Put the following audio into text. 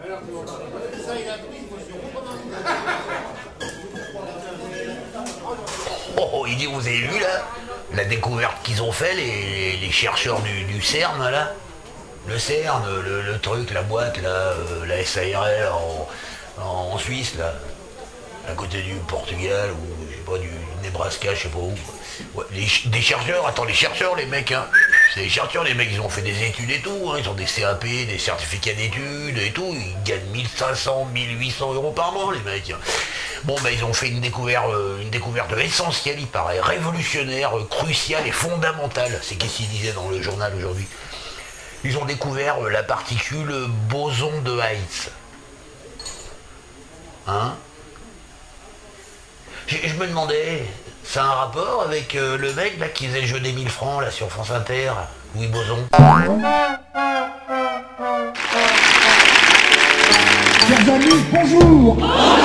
Oh, il dit, vous avez vu là la découverte qu'ils ont fait, les chercheurs du CERN là? Le CERN, le truc, la boîte là, la SARL en Suisse là, à côté du Portugal ou je sais pas, du Nebraska, je sais pas où. Ouais, des chercheurs, attends, les chercheurs les mecs, hein. C'est les chercheurs les mecs, ils ont fait des études et tout, hein. Ils ont des CAP, des certificats d'études et tout, ils gagnent 1500, 1800 euros par mois les mecs. Bon ben ils ont fait une découverte essentielle, il paraît, révolutionnaire, cruciale et fondamentale. C'est qu'est-ce qu'ils disaient dans le journal aujourd'hui. Ils ont découvert la particule boson de Higgs. Hein? Je me demandais, ça a un rapport avec le mec là qui faisait le jeu des 1000 francs là sur France Inter, Louis Boson? Chers amis, bonjour.